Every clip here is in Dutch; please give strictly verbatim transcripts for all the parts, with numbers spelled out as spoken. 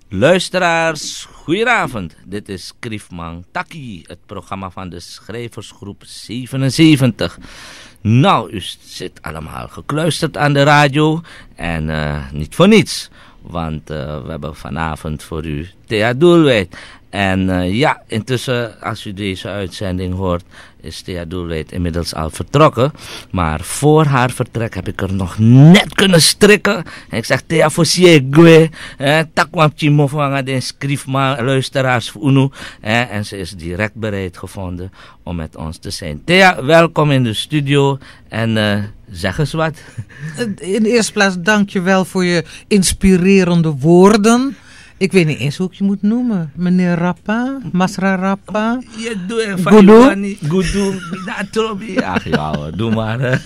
Luisteraars, goedenavond. Dit is Skrifman Taki, het programma van de schrijversgroep zevenenzeventig. Nou, u zit allemaal gekluisterd aan de radio en uh, niet voor niets. Want uh, we hebben vanavond voor u Thea Doelwijd. En uh, ja, intussen, als u deze uitzending hoort, is Thea Doelwijd inmiddels al vertrokken. Maar voor haar vertrek heb ik er nog net kunnen strikken. En ik zeg, Thea, voor siegwe. Takwam chimo van de schrijfman, luisteraars voor Uno. En ze is direct bereid gevonden om met ons te zijn. Thea, welkom in de studio. En uh, zeg eens wat. In de eerste plaats, dank je wel voor je inspirerende woorden. Ik weet niet eens hoe ik je moet noemen. Meneer Rappa, Masra Rappa. Je doet even Goedoe. Goedoe. Ach ja, doe maar.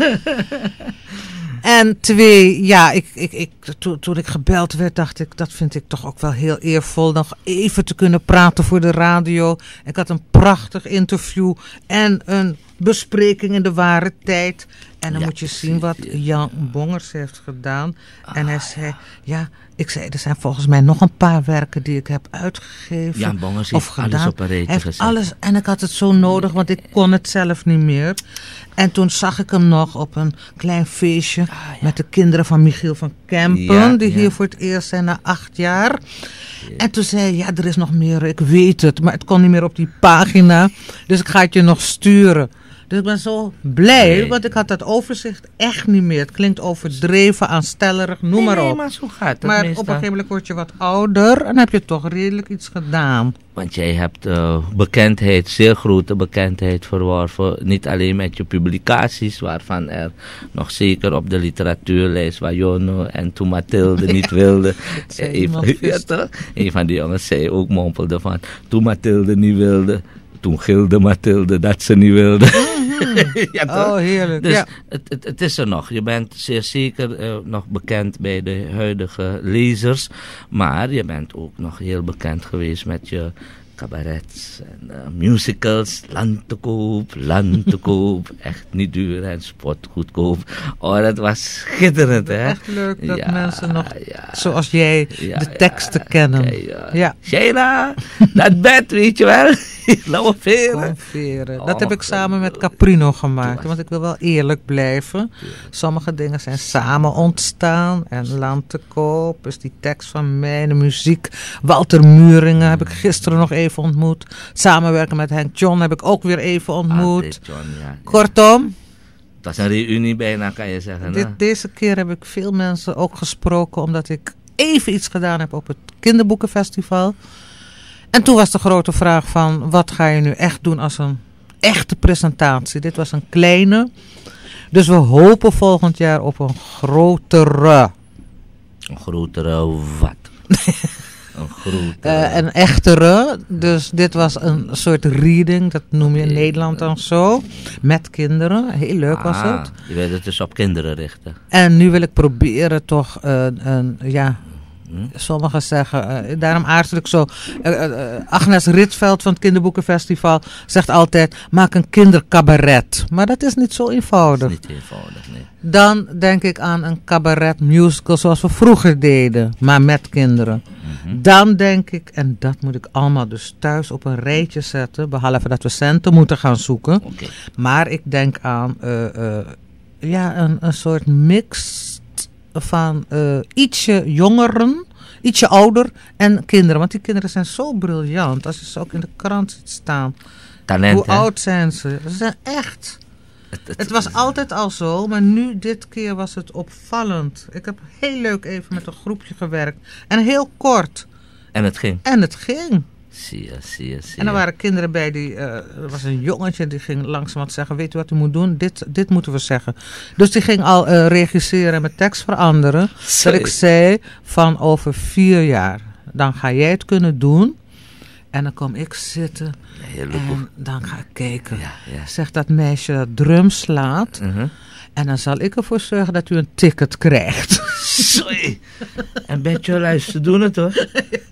En twee, ja, ik, ik, ik, to, toen ik gebeld werd, dacht ik, dat vind ik toch ook wel heel eervol. Nog even te kunnen praten voor de radio. Ik had een prachtig interview en een bespreking in de ware tijd. En dan ja, moet je zien wat Jan Bongers heeft gedaan. Ah, en hij zei, ja. ja, ik zei, er zijn volgens mij nog een paar werken die ik heb uitgegeven. Jan Bongers of heeft gedaan. alles op een rijtje heeft gezet. Alles, en ik had het zo nodig, want ik kon het zelf niet meer. En toen zag ik hem nog op een klein feestje ah, ja. met de kinderen van Michiel van Kempen. Ja, die ja. hier voor het eerst zijn na acht jaar. Ja. En toen zei hij, ja, er is nog meer, ik weet het, maar het kon niet meer op die pagina. Dus ik ga het je nog sturen. Dus ik ben zo blij, nee. want ik had dat overzicht echt niet meer. Het klinkt overdreven, aanstellerig, noem nee, maar op. Nee, maar zo gaat het. Maar meestal. Op een gegeven moment word je wat ouder en heb je toch redelijk iets gedaan. Want jij hebt uh, bekendheid, zeer grote bekendheid verworven. Niet alleen met je publicaties, waarvan er nog zeker op de literatuurlijst Wajono en toen Mathilde ja. niet wilde. Een van, ja, een van die jongens zei ook, mompelde van, toen Mathilde niet wilde. Toen gilde Mathilde dat ze niet wilde. Mm-hmm. ja, oh, heerlijk. Dus ja. het, het, het is er nog. Je bent zeer zeker uh, nog bekend bij de huidige lezers. Maar je bent ook nog heel bekend geweest met je cabarets en uh, musicals. Land te koop, land te koop. Echt niet duur en spot goedkoop. Oh, dat was schitterend, hè? Echt leuk dat ja, mensen nog, ja, zoals jij, ja, de teksten ja, kennen. Okay, ja. Ja. Sheila, dat bed, weet je wel. Lauwe veren. veren. Dat oh, heb ik samen met Caprino gemaakt. Want ik wil wel eerlijk blijven. Sommige dingen zijn samen ontstaan. En Land te koop is die tekst van mij. De muziek. Walter Muringen heb ik gisteren nog even ontmoet. Samenwerken met Henk John heb ik ook weer even ontmoet. John, ja. Kortom. Dat is een reunie bijna, kan je zeggen. Dit, deze keer heb ik veel mensen ook gesproken. Omdat ik even iets gedaan heb op het Kinderboekenfestival. En toen was de grote vraag van, wat ga je nu echt doen als een echte presentatie? Dit was een kleine. Dus we hopen volgend jaar op een grotere. Een grotere wat? een grotere. Uh, een echtere. Dus dit was een soort reading, dat noem je in Nederland dan zo. Met kinderen. Heel leuk ah, was het. Je wil het dus op kinderen richten. En nu wil ik proberen toch uh, een, ja... Sommigen zeggen, uh, daarom aarzel ik zo. Uh, uh, Agnes Ritsveld van het Kinderboekenfestival zegt altijd, maak een kindercabaret. Maar dat is niet zo eenvoudig. Dat is niet eenvoudig, nee. Dan denk ik aan een cabaret musical zoals we vroeger deden, maar met kinderen. Mm-hmm. Dan denk ik, en dat moet ik allemaal dus thuis op een rijtje zetten, behalve dat we centen moeten gaan zoeken. Okay. Maar ik denk aan uh, uh, ja, een, een soort mix van uh, ietsje jongeren, ietsje ouder en kinderen. Want die kinderen zijn zo briljant. Als je ze ook in de krant ziet staan. Talent, Hoe hè? oud zijn ze? Ze zijn echt... Het, het, het was altijd al zo, maar nu dit keer was het opvallend. Ik heb heel leuk even met een groepje gewerkt. En heel kort. En het ging? En het ging. Zie je, zie je, zie je. En er waren kinderen bij die... Uh, er was een jongetje die ging langzamerhand zeggen... Weet u wat u moet doen? Dit, dit moeten we zeggen. Dus die ging al uh, regisseren en mijn tekst veranderen. Sorry. Dat ik zei van over vier jaar... Dan ga jij het kunnen doen. En dan kom ik zitten. Ja, en dan ga ik kijken. Ja, ja. Zegt dat meisje dat drum slaat... Uh-huh. En dan zal ik ervoor zorgen dat u een ticket krijgt. Sorry. En Betje luister, doen het hoor.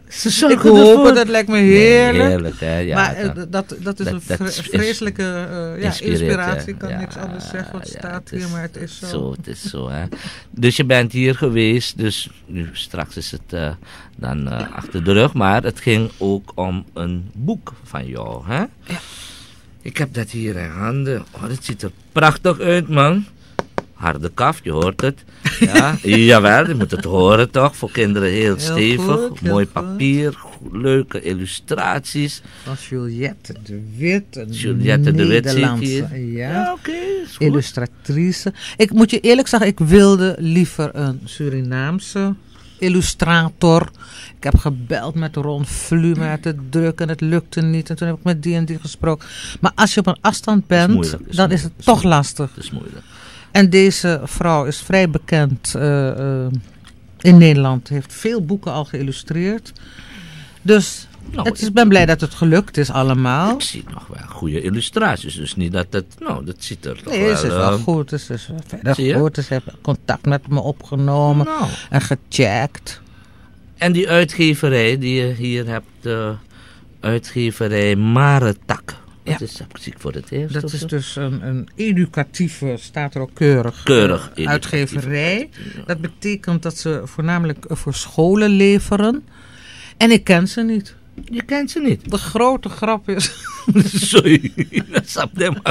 Ze Ik zorgen hoop ervoor. het, dat lijkt me heerlijk. Nee, heerlijk, hè? Ja, maar uh, dat, dat, dat is dat- een dat vre- is- vreselijke uh, ja, inspireert, inspiratie. hè? Ik kan Ja, niks anders zeggen wat ja, staat het hier, maar het is zo. Zo, het is zo, hè. Dus je bent hier geweest, dus nu straks is het uh, dan uh, achter de rug. Maar het ging ook om een boek van jou, hè? Ja. Ik heb dat hier in handen. Oh, dat ziet er prachtig uit, man. Harde kaf, je hoort het. Ja, jawel, je moet het horen toch. Voor kinderen heel, Heel stevig. goed, heel mooi goed. papier, go- leuke illustraties. Van Juliette de Wit, een Juliette de Wit zie ik Nederlandse hier. ja, oké, is goed. illustratrice. Ik moet je eerlijk zeggen, ik wilde liever een Surinaamse illustrator. Ik heb gebeld met Ron Vlu, maar te druk en het lukte niet. En toen heb ik met die en die gesproken. Maar als je op een afstand bent, moeilijk, is dan is moeilijk, het is toch moeilijk. lastig. Het is moeilijk. En deze vrouw is vrij bekend uh, uh, in Nederland. Heeft veel boeken al geïllustreerd. Dus Nou, het is, ik ben blij dat het gelukt is allemaal. Ik zie nog wel goede illustraties. Dus niet dat het... Nou, dat ziet er toch Nee, wel... het is wel uh, goed. Het is verder zie je? goed. Ze hebben contact met me opgenomen nou. en gecheckt. En die uitgeverij die je hier hebt... de uitgeverij Maretak. Dat Ja. is dat zie ik voor het eerst. Dat of is zo? dus een, een educatieve, staat er ook keurig, Keurig uh, uitgeverij. Dat betekent dat ze voornamelijk uh, voor scholen leveren. En ik ken ze niet. Je kent ze niet. De grote grap is... Sorry, dat snap ik maar.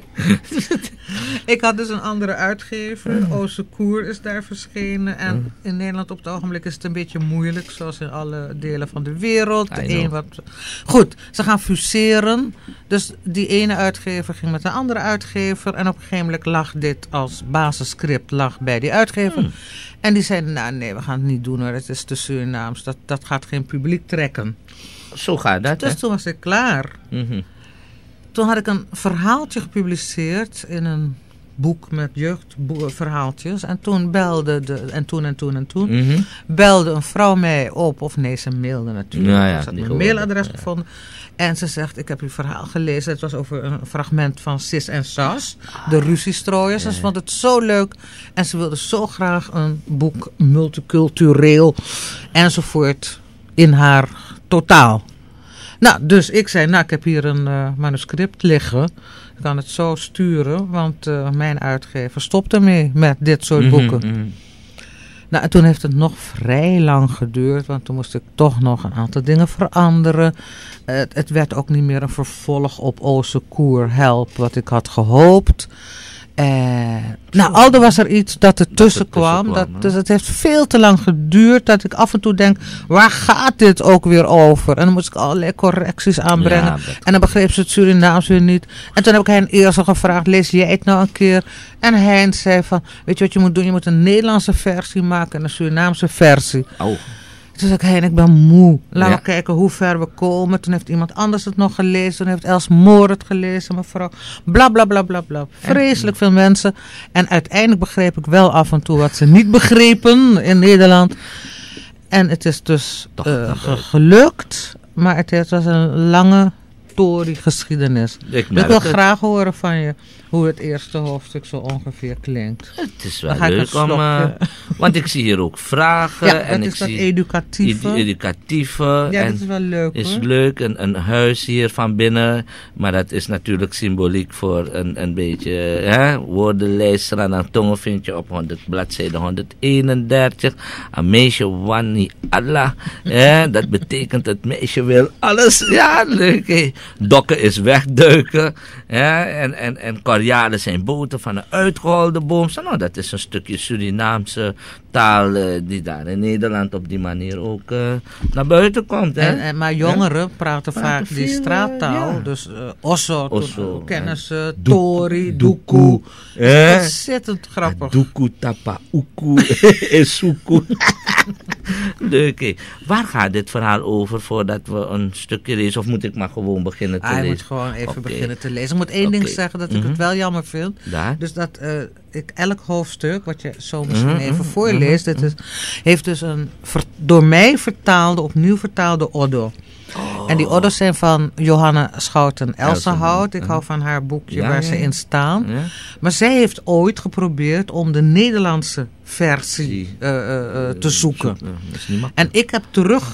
Ik had dus een andere uitgever. Oze Koer is daar verschenen. En in Nederland op het ogenblik is het een beetje moeilijk. Zoals in alle delen van de wereld. De I know. een wat... Goed, ze gaan fuseren. Dus die ene uitgever ging met een andere uitgever. En op een gegeven moment lag dit als basisscript lag bij die uitgever. Hmm. En die zeiden, nou nee, we gaan het niet doen hoor. Het is te Surinaams. Dat, dat gaat geen publiek trekken. Zo gaat dat, Dus hè? toen was ik klaar. Mhm. Toen had ik een verhaaltje gepubliceerd in een boek met jeugdverhaaltjes. En toen belde de, en toen en toen en toen, Mhm. belde een vrouw mij op, of nee, ze mailde natuurlijk. Nou ja, ze had die mijn gewoon, mailadres ja. gevonden. En ze zegt, ik heb uw verhaal gelezen. Het was over een fragment van Sis en Sas, de ruziestrooiers. En ze vond het zo leuk. En ze wilde zo graag een boek multicultureel enzovoort in haar totaal. Nou, dus ik zei, nou, ik heb hier een uh, manuscript liggen. Ik kan het zo sturen, want uh, mijn uitgever stopt ermee met dit soort boeken. Mhm, mhm. Nou, en toen heeft het nog vrij lang geduurd, want toen moest ik toch nog een aantal dingen veranderen. Uh, het, het werd ook niet meer een vervolg op Oze Koer Help, wat ik had gehoopt. Uh, nou, aldo was er iets dat er tussen kwam. kwam, Dat, hè? dus het heeft veel te lang geduurd dat ik af en toe denk, waar gaat dit ook weer over? En dan moest ik allerlei correcties aanbrengen. Ja, dat- En dan begreep ze het Surinaams weer niet. En toen heb ik hen eerst al gevraagd, lees jij het nou een keer? En hij zei van, weet je wat je moet doen? Je moet een Nederlandse versie maken en een Surinaamse versie. Oh. Toen zei ik, heen, ik ben moe. Laten Ja. we kijken hoe ver we komen. Toen heeft iemand anders het nog gelezen. Toen heeft Els Moor het gelezen, mevrouw. Bla, bla, bla, bla, bla. Vreselijk veel mensen. En uiteindelijk begreep ik wel af en toe wat ze niet begrepen in Nederland. En het is dus Toch uh, gelukt. ge- gelukt. Maar het, het was een lange Tory-geschiedenis. Ik Dus ik merk wil het. graag horen van je hoe het eerste hoofdstuk zo ongeveer klinkt. Het is Dan wel ga ik leuk een om... uh, slokje. want ik zie hier ook vragen. Ja, en dat ik is dat zie educatieve. ed- educatieve. Ja, en dat is wel leuk is hoor. leuk. Een, een huis hier van binnen. Maar dat is natuurlijk symboliek voor een, een beetje... Hè, woordenlijst aan tongen vind je op honderd, bladzijde honderdeenendertig. Een meisje wani Allah. Hè, dat betekent het meisje wil alles. Ja, leuk. Hè. Dokken is wegduiken. Hè, en, en, en Koreanen zijn boten van een uitgeholde boom. Zo, nou, dat is een stukje Surinaamse taal eh, die daar in Nederland op die manier ook eh, naar buiten komt. Hè? En, en, maar jongeren praten Praten vaak die veel, uh, straattaal. ja. Dus uh, Osso, toen, Osso, uh, kennen hè. ze, Doek- Tori, Doekoe, Doekoe. hè? Ontzettend grappig. Duku tapa uku esuku. Leuk, hè. Waar gaat dit verhaal over voordat we een stukje lezen? Of moet ik maar gewoon beginnen te Hij lezen? moet gewoon even Oké. beginnen te lezen. Ik moet één ding Oké. zeggen dat ik Mhm. het wel jammer vind. Daar? Dus dat uh, ik elk hoofdstuk, wat je zo misschien Mhm, even mhm, voorleest, dit is, heeft dus een ver- door mij vertaalde, opnieuw vertaalde Oddo. En die Oddo's zijn van Johanna Schouten-Elsenhout. Ik Mhm. hou van haar boekje Ja, waar ja, ze ja. in staan. Ja? Maar zij heeft ooit geprobeerd om de Nederlandse versie Zie. uh, uh, uh, te zoeken. Dat is niet makkelijk. En ik heb terug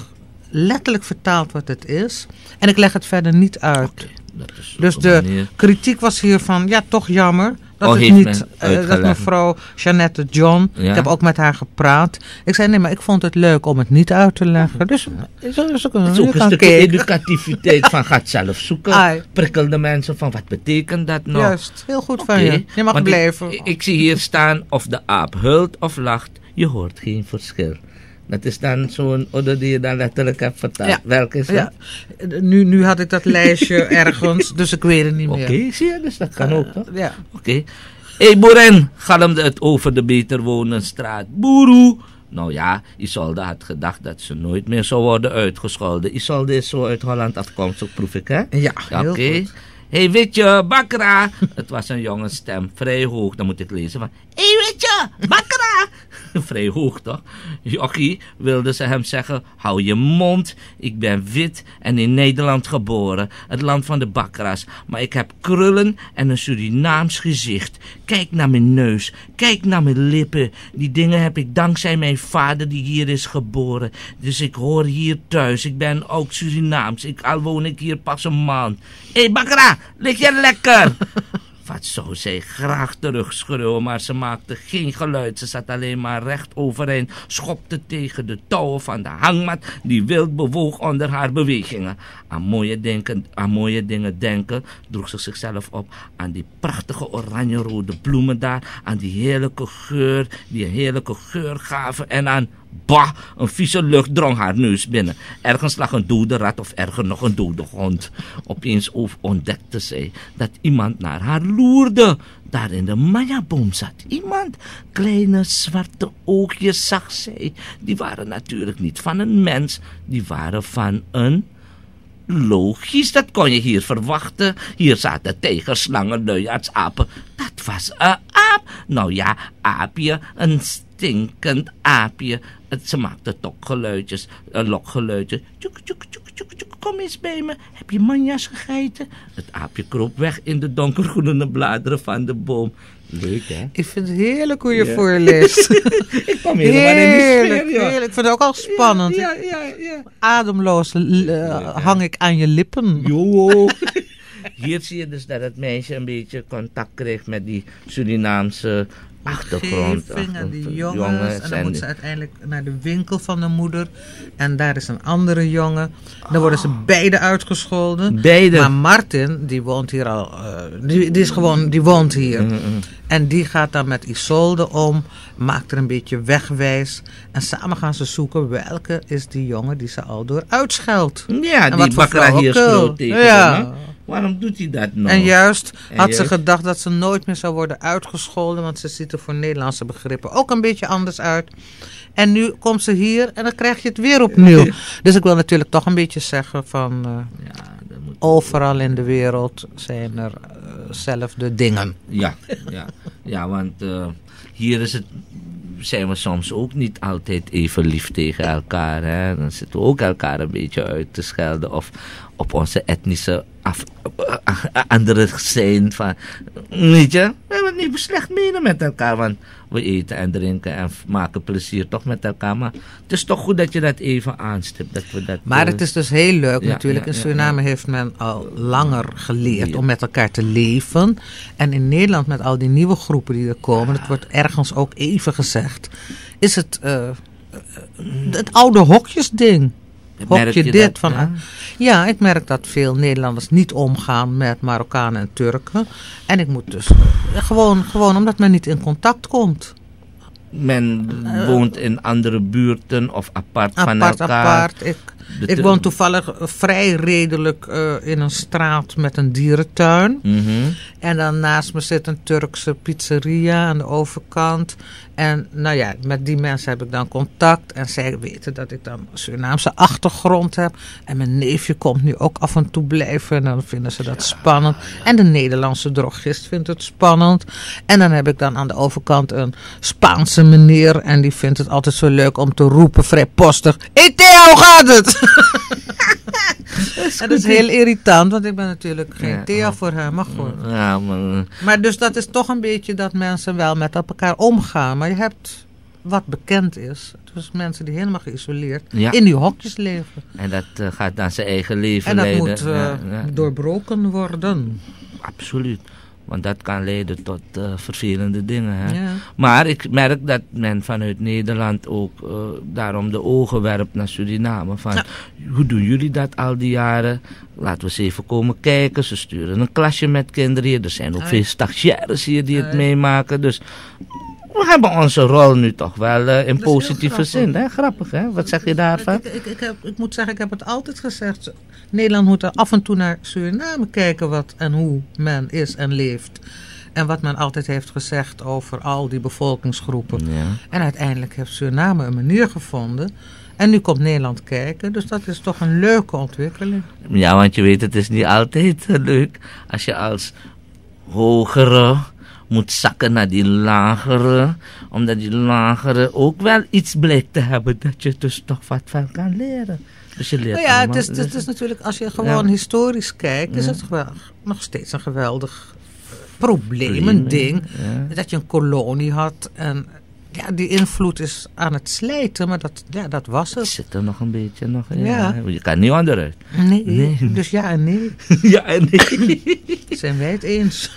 letterlijk vertaald wat het is. En ik leg het verder niet uit. Okay, dat is dus de manier. Kritiek was hier van, ja, toch jammer. Dat, oh, het niet, uh, dat mevrouw Jeannette John, ja? Ik heb ook met haar gepraat. Ik zei, nee, maar ik vond het leuk om het niet uit te leggen. Dus is er, is er, het is ook een stukje educativiteit van gaat zelf zoeken. Ai. Prikkel de mensen van, wat betekent dat nou? Juist, heel goed van okay. je. Je mag Want blijven. Ik, ik zie hier staan, of de aap huilt of lacht, je hoort geen verschil. Dat is dan zo'n orde die je dan letterlijk hebt vertaald. Ja. Welke is dat? Ja. Nu, nu had ik dat lijstje ergens, dus ik weet het niet meer. Oké, okay, zie je, dus dat kan uh, ook, toch? Ja. Oké. Okay. Hé, hey, Boeren, galmde het over de Beter Wonenstraat. Boeroe! Nou ja, Isolde had gedacht dat ze nooit meer zou worden uitgescholden. Isolde is zo uit Holland afkomstig, proef ik, hè? Ja, heel okay. goed. Hé, hey, weet je, Bakra. Het was een jonge stem, vrij hoog. Dan moet ik lezen van, hé, hey, weet je, Bakra. Vrij hoog, toch? Jochie, wilde ze hem zeggen, hou je mond. Ik ben wit en in Nederland geboren. Het land van de Bakra's. Maar ik heb krullen en een Surinaams gezicht. Kijk naar mijn neus. Kijk naar mijn lippen. Die dingen heb ik dankzij mijn vader die hier is geboren. Dus ik hoor hier thuis. Ik ben ook Surinaams. Ik, al woon ik hier pas een maand. Hé, hey, Bakra, lig je lekker? Wat zou zij graag terugschreeuwen, maar ze maakte geen geluid. Ze zat alleen maar recht overeind, schopte tegen de touwen van de hangmat die wild bewoog onder haar bewegingen. Aan mooie, denken, aan mooie dingen denken droeg ze zichzelf op aan die prachtige oranje-rode bloemen daar, aan die heerlijke geur, die een heerlijke geur gaven en aan... Bah, een vieze lucht drong haar neus binnen. Ergens lag een dode rat of erger nog een dode hond. Opeens ontdekte zij dat iemand naar haar loerde. Daar in de mayaboom zat iemand. Kleine zwarte oogjes zag zij. Die waren natuurlijk niet van een mens. Die waren van een... Logisch, dat kon je hier verwachten. Hier zaten tijgers, slangen, luiaards, apen. Dat was een aap. Nou ja, aapje, een stinkend aapje. Het, ze maakte tokgeluidjes, een lokgeluidje. Tjoek, tjoek, tjoek, tjoek, tjoek, kom eens bij me. Heb je manjas gegeten? Het aapje kroop weg in de donkergroene bladeren van de boom. Leuk, hè? Ik vind het heerlijk hoe je ja. voorleest. Ik kwam helemaal in die sfeer, ja. Heerlijk. Ik vind het ook al spannend. Ja, ja, ja, ja. Ademloos uh, ja. hang ik aan je lippen. Jo. Hier zie je dus dat het meisje een beetje contact kreeg met die Surinaamse achtergrond. En die jongens, jongens. En dan en moet ze uiteindelijk naar de winkel van de moeder. En daar is een andere jongen. Dan oh. worden ze beide uitgescholden. Beide. Maar Martin, die woont hier al. Uh, die, die is gewoon, die woont hier. Mm-mm. En die gaat dan met Isolde om. Maakt er een beetje wegwijs. En samen gaan ze zoeken welke is die jongen die ze al door uitscheldt. Ja, en die Bakra hier schreeuwt tegen ja. hem. Waarom doet hij dat nou? En juist en had juist? ze gedacht dat ze nooit meer zou worden uitgescholden. Want ze ziet er voor Nederlandse begrippen ook een beetje anders uit. En nu komt ze hier en dan krijg je het weer opnieuw. Dus ik wil natuurlijk toch een beetje zeggen van... Uh, ja, dat moet overal in de wereld zijn er uh, zelfde dingen. Ja, ja, ja want uh, hier is het... zijn we soms ook niet altijd even lief tegen elkaar. Hè? Dan zitten we ook elkaar een beetje uit te schelden. Of op onze etnische af, uh, andere zijn. Van, weet je, we hebben het niet slecht menen met elkaar. Want we eten en drinken en maken plezier toch met elkaar. Maar het is toch goed dat je dat even aanstipt. Dat we dat, maar het is dus heel leuk ja, natuurlijk. Ja, in Suriname ja, ja. heeft men al langer geleerd om met elkaar te leven. En in Nederland met al die nieuwe groepen die er komen. Het wordt ergens ook even gezegd. Is het uh, het oude hokjesding. Hokje dit dat, van. Ja? ja, ik merk dat veel Nederlanders niet omgaan met Marokkanen en Turken. En ik moet dus gewoon, gewoon omdat men niet in contact komt. Men uh, woont in andere buurten of apart, apart van elkaar. Apart. Ik, ik woon toevallig vrij redelijk uh, in een straat met een dierentuin. Mm-hmm. En dan naast me zit een Turkse pizzeria aan de overkant. En nou ja, met die mensen heb ik dan contact. En zij weten dat ik dan een Surinaamse achtergrond heb. En mijn neefje komt nu ook af en toe blijven. En dan vinden ze dat ja, spannend. En de Nederlandse drogist vindt het spannend. En dan heb ik dan aan de overkant een Spaanse meneer. En die vindt het altijd zo leuk om te roepen, vrijpostig. Hé hey Theo, hoe gaat het? Dat is heel irritant, want ik ben natuurlijk geen ja, Theo voor hem, maar goed. Ja, maar... maar dus dat is toch een beetje dat mensen wel met elkaar omgaan. Maar je hebt wat bekend is. Dus mensen die helemaal geïsoleerd Ja. in die hokjes leven. En dat uh, gaat dan zijn eigen leven En dat leiden. moet uh, ja, ja. doorbroken worden. Absoluut. Want dat kan leiden tot uh, vervelende dingen. Hè? Ja. Maar ik merk dat men vanuit Nederland ook uh, daarom de ogen werpt naar Suriname. Van, Ja. hoe doen jullie dat al die jaren? Laten we eens even komen kijken. Ze sturen een klasje met kinderen hier. Er zijn ook Ja. veel stagiaires hier die het Ja. meemaken. Dus we hebben onze rol nu toch wel uh, in Dat is positieve heel zin. Hè? Grappig, hè? Wat zeg je daarvan? Ik, ik, ik, heb, ik moet zeggen, ik heb het altijd gezegd. Nederland moet er af en toe naar Suriname kijken wat en hoe men is en leeft. En wat men altijd heeft gezegd over al die bevolkingsgroepen. Ja. En uiteindelijk heeft Suriname een manier gevonden. En nu komt Nederland kijken. Dus dat is toch een leuke ontwikkeling. Ja, want je weet, het is niet altijd uh, leuk als je als hogere moet zakken naar die lagere. Omdat die lagere ook wel iets blijkt te hebben dat je dus toch wat van kan leren. Dus je leert Nou ja, allemaal. het is, het is natuurlijk, als je gewoon Ja. historisch kijkt, is Ja. het wel nog steeds een geweldig probleem, een Problemen, ding. ja. Dat je een kolonie had en ja, die invloed is aan het slijten, maar dat, ja, dat was Het het. zit er nog een beetje nog in. Ja. Ja. Je kan niet onderuit. Nee, Nee. dus ja en nee, Ja, en nee. zijn wij het eens.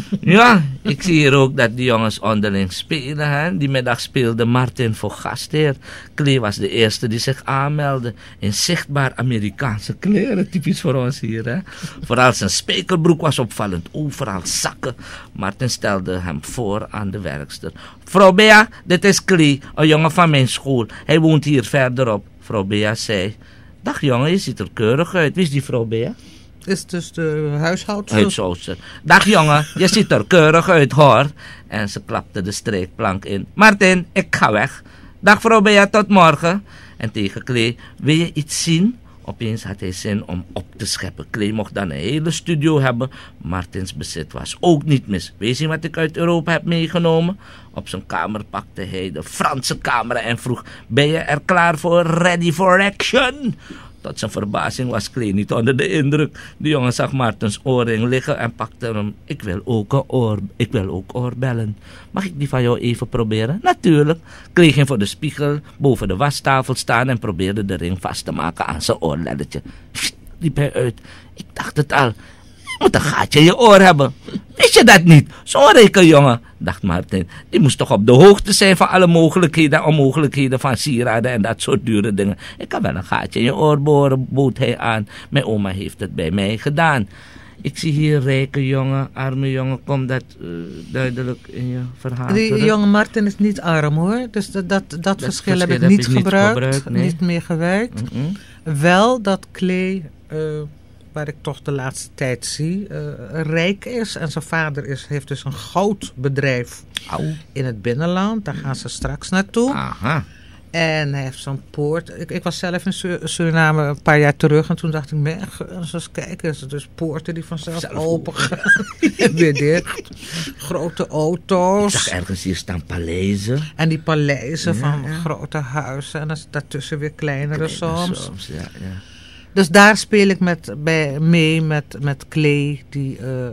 Ja, ik zie hier ook dat die jongens onderling spelen. Hè. Die middag speelde Martin voor gastheer. Klee was de eerste die zich aanmeldde. In zichtbaar Amerikaanse kleren, typisch voor ons hier. Hè. Vooral zijn spijkerbroek was opvallend. Overal zakken. Martin stelde hem voor aan de werkster. Vrouw Bea, dit is Klee, een jongen van mijn school. Hij woont hier verderop. Vrouw Bea zei: dag jongen, je ziet er keurig uit. Wie is die vrouw Bea? Is dus de huishoudster. Huishoudster. Dag jongen, je ziet er keurig uit hoor. En ze klapte de strijkplank in. Martin, ik ga weg. Dag vrouw Bea, tot morgen. En tegen Klee: wil je iets zien? Opeens had hij zin om op te scheppen. Klee mocht dan een hele studio hebben. Martins bezit was ook niet mis. Weet je wat ik uit Europa heb meegenomen? Op zijn kamer pakte hij de Franse camera en vroeg: ben je er klaar voor? Ready for action? Tot zijn verbazing was Klee niet onder de indruk. De jongen zag Martens oorring liggen en pakte hem. Ik wil ook een oor, ik wil ook oorbellen. Mag ik die van jou even proberen? Natuurlijk. Klee ging voor de spiegel boven de wastafel staan en probeerde de ring vast te maken aan zijn oorlelletje. Pssst, riep hij uit. Ik dacht het al. Je moet een gaatje in je oor hebben. Wist je dat niet? Zo'n rekenjongen, dacht Martin. Die moest toch op de hoogte zijn van alle mogelijkheden en onmogelijkheden van sieraden en dat soort dure dingen. Ik kan wel een gaatje in je oor boren, bood hij aan. Mijn oma heeft het bij mij gedaan. Ik zie hier rijke jongen, arme jongen. Komt dat uh, duidelijk in je verhaal Die terug? jonge Martin is niet arm hoor. Dus dat, dat, dat, verschil heb ik verschil niet heb ik niet gebruikt. gebruikt, nee. Niet meer gewerkt. Mm-mm. Wel dat Klee, uh, waar ik toch de laatste tijd zie, uh, rijk is. En zijn vader is, heeft dus een goudbedrijf Au. in het binnenland. Daar gaan ze straks naartoe. Aha. En hij heeft zo'n poort. Ik, ik was zelf in Sur- Suriname een paar jaar terug. En toen dacht ik, me, eens kijken. Er zijn dus poorten die vanzelf Zelf open gaan. En weer dicht. Grote Ik auto's. zag ergens hier staan paleizen. En die paleizen Ja, van ja. grote huizen. En dat is daartussen weer kleinere soms. soms ja, ja. Dus daar speel ik met, bij, mee met, met Klee. Die uh, uh,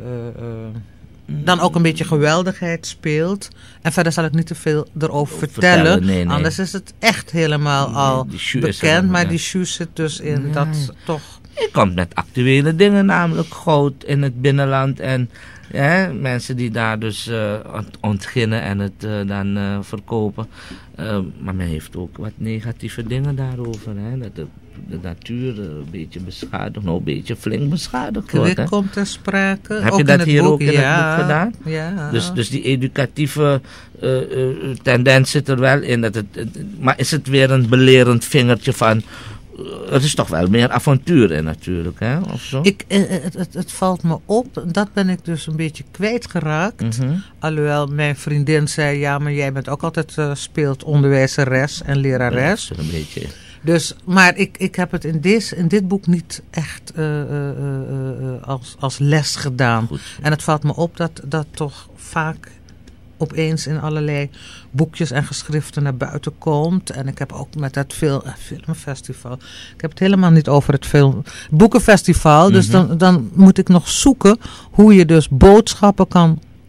uh, dan ook een beetje geweldigheid speelt. En verder zal ik niet te veel erover vertellen. Vertellen, nee, nee. Anders is het echt helemaal Nee, al die jus is er bekend. dan, Maar ja. die jus zit dus in Ja. dat toch... Je komt met actuele dingen, namelijk goud in het binnenland. En ja, mensen die daar dus uh, ont- ontginnen en het uh, dan uh, verkopen. Uh, maar men heeft ook wat negatieve dingen daarover. Hè? Dat de, de natuur uh, een beetje beschadigd, nou een beetje flink beschadigd wordt. Kwik Hè? komt ter sprake. Heb ook je in dat het hier boek. ook in ja, het boek gedaan? Ja. Dus, dus die educatieve uh, uh, tendens zit er wel in. Dat het, het- maar is het weer een belerend vingertje van... uh, er is toch wel meer avontuur in natuurlijk, hè? Of zo? Ik, eh, het, het, het valt me op, dat ben ik dus een beetje kwijtgeraakt. Mhm. Alhoewel mijn vriendin zei, ja, maar jij bent ook altijd uh, speelt onderwijzeres en lerares. Ja, een beetje. Dus, maar ik, ik heb het in, deze, in dit boek niet echt uh, uh, uh, uh, als, als les gedaan. Goed. En het valt me op dat dat toch vaak opeens in allerlei boekjes en geschriften naar buiten komt. En ik heb ook met dat film, eh, filmfestival... Ik heb het helemaal niet over het film, boekenfestival. Dus Mhm. dan, dan moet ik nog zoeken hoe je dus boodschappen kan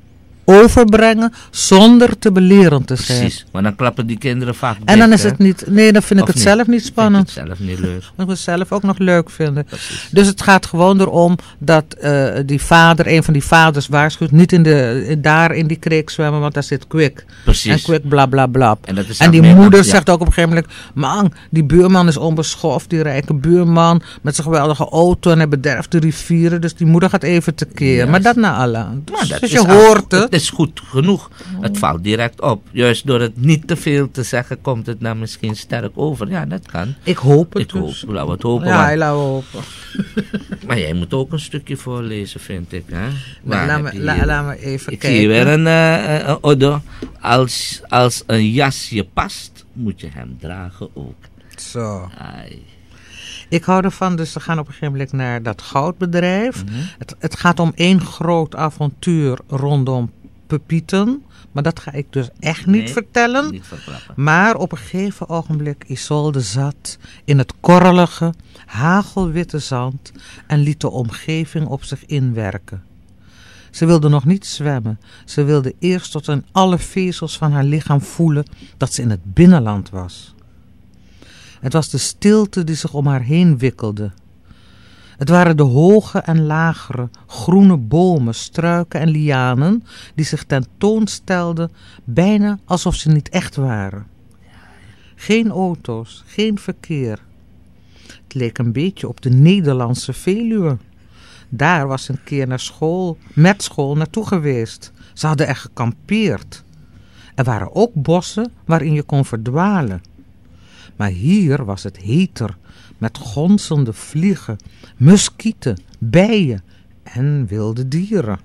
overbrengen zonder te belerend te zijn. Precies, maar dan klappen die kinderen vaak En dik, dan is hè? het niet, nee, dan vind ik Of het niet? zelf niet spannend. Vind je het zelf niet leuk. Ik wil het zelf ook nog leuk vinden. Precies. Dus het gaat gewoon erom dat uh, die vader, een van die vaders waarschuwt, niet in de, daar in die kreek zwemmen, want daar zit kwik. Precies. En kwik bla bla bla. En, dat is En ook die meer moeder dan- ja. zegt ook op een gegeven moment, man, die buurman is onbeschoft, die rijke buurman met zijn geweldige auto en hij bederft de rivieren. Dus die moeder gaat even tekeer. Juist. Maar dat na Allah. Maar Dus, dat dus is je al- hoort het. Het is goed genoeg. Het valt direct op. Juist door het niet te veel te zeggen, komt het dan misschien sterk over. Ja, dat kan. Ik hoop het Ik hoop, dus. laten we het hopen. Ja, want- laten we hopen. maar jij moet ook een stukje voorlezen, vind ik. Hè? Nou, Waar laat, heb me, je la, hier? laat me even Ik kijken. zie hier weer een eh, eh, Odo. Als, als een jas je past, moet je hem dragen ook. Zo. Ai. Ik hou ervan, dus we gaan op een gegeven moment naar dat goudbedrijf. Mhm. het, het gaat om één groot avontuur rondom pepieten. Maar dat ga ik dus echt niet Nee, vertellen. Niet verklappen. Maar op een gegeven ogenblik Isolde zat in het korrelige, hagelwitte zand en liet de omgeving op zich inwerken. Ze wilde nog niet zwemmen. Ze wilde eerst tot in alle vezels van haar lichaam voelen dat ze in het binnenland was. Het was de stilte die zich om haar heen wikkelde. Het waren de hoge en lagere, groene bomen, struiken en lianen die zich tentoonstelden, bijna alsof ze niet echt waren. Geen auto's, geen verkeer. Het leek een beetje op de Nederlandse Veluwe. Daar was ze een keer naar school, met school naartoe geweest. Ze hadden er gekampeerd. Er waren ook bossen waarin je kon verdwalen. Maar hier was het heter, met gonzende vliegen, muskieten, bijen en wilde dieren.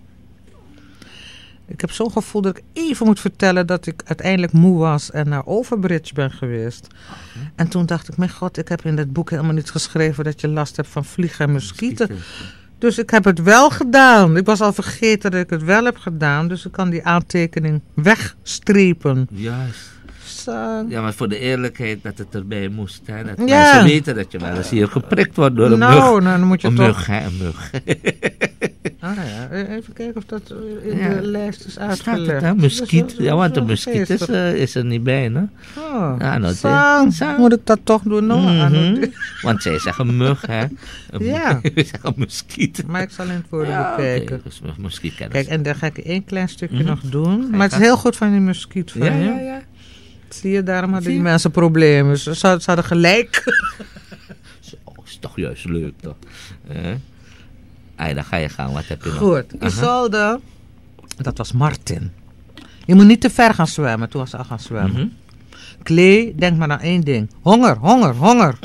Ik heb zo'n gevoel dat ik even moet vertellen dat ik uiteindelijk moe was en naar Overbridge ben geweest. Okay. En toen dacht ik, mijn god, ik heb in dat boek helemaal niet geschreven dat je last hebt van vliegen en muskieten. Dus ik heb het wel gedaan. Ik was al vergeten dat ik het wel heb gedaan, dus ik kan die aantekening wegstrepen. Juist. Zo. Ja, maar voor de eerlijkheid dat het erbij moest. Hè? Dat Ja. mensen weten dat je wel eens hier geprikt wordt door een Nou, mug. nou, dan moet je Een toch... mug, hè, een mug. Ah, ja. Even kijken of dat in Ja. de lijst is Staat uitgelegd. het, hè? Muskiet. Dat is- Ja, want dat een is muskiet is, geestig. uh, is er niet bij, hè? Oh, Ja, nou, Sang, Sang. moet ik dat toch doen? Nou, Mhm. annoteren. Want zij zeggen mug, hè? Een Ja. We zeggen muskiet. Maar ik zal in het voordeel Ja, oké, bekijken. dus mu- muskietkennis. Kijk, en dan ga ik één klein stukje Mhm. nog doen. je Maar het is gang. heel goed van die muskiet van ja, je. ja, ja. Zie je, daarom hadden Zie die je? mensen problemen. Ze hadden, ze hadden gelijk. Zo, is toch juist leuk, toch? Eh? Ai, dan ga je gaan. Wat heb je nog? Goed, Aha. Isolde. Dat was Martin. Je moet niet te ver gaan zwemmen. Toen was ze al gaan zwemmen. Mhm. Klee, denk maar aan één ding. Honger, honger, honger.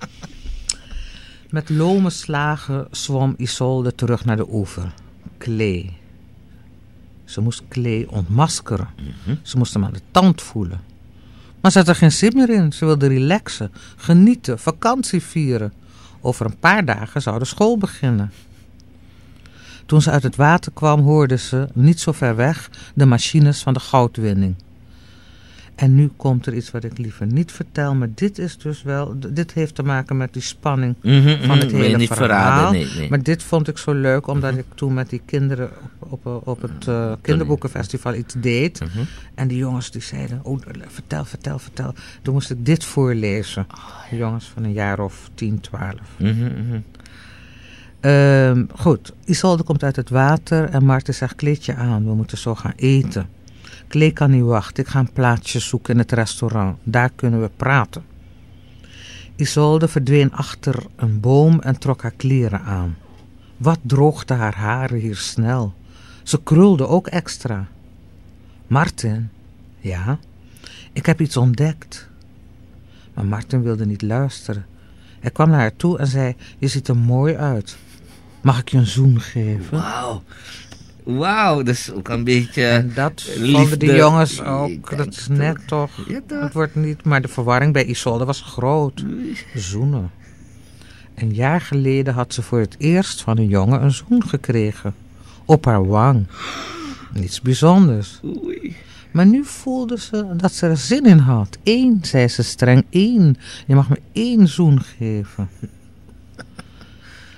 Met lome slagen zwom Isolde terug naar de oever. Klee. Ze moest Klee ontmaskeren. Mhm. Ze moest hem aan de tand voelen. Maar ze had er geen zin meer in. Ze wilde relaxen, genieten, vakantie vieren. Over een paar dagen zou de school beginnen. Toen ze uit het water kwam, hoorde ze, niet zo ver weg, de machines van de goudwinning. En nu komt er iets wat ik liever niet vertel, maar dit is dus wel, dit heeft te maken met die spanning Mhm, van het mhm. Wil je hele niet verhaal. verraden? Nee, nee. Maar dit vond ik zo leuk, omdat ik toen met die kinderen op, op, op het uh, kinderboekenfestival iets deed. Mhm. En die jongens die zeiden, oh, vertel, vertel, vertel. Toen moest ik dit voorlezen. De jongens van een jaar of tien, twaalf. Mhm, mhm. Um, goed, Isolde komt uit het water en Marten zegt, kleed je aan, we moeten zo gaan eten. Klee kan niet wachten, ik ga een plaatsje zoeken in het restaurant. Daar kunnen we praten. Isolde verdween achter een boom en trok haar kleren aan. Wat droogde haar haren hier snel. Ze krulde ook extra. Martin, ja, ik heb iets ontdekt. Maar Martin wilde niet luisteren. Hij kwam naar haar toe en zei, je ziet er mooi uit. Mag ik je een zoen geven? Wauw. Wauw, dat is ook een beetje... En dat liefde. vonden die jongens Ik ook. denk Dat is toch. net toch. Ja, toch? Het wordt niet, maar de verwarring bij Isolde was groot. Zoenen. Een jaar geleden had ze voor het eerst van een jongen een zoen gekregen. Op haar wang. Niets bijzonders. Oei. Maar nu voelde ze dat ze er zin in had. Eén, zei ze streng, één. Je mag me één zoen geven. Ah,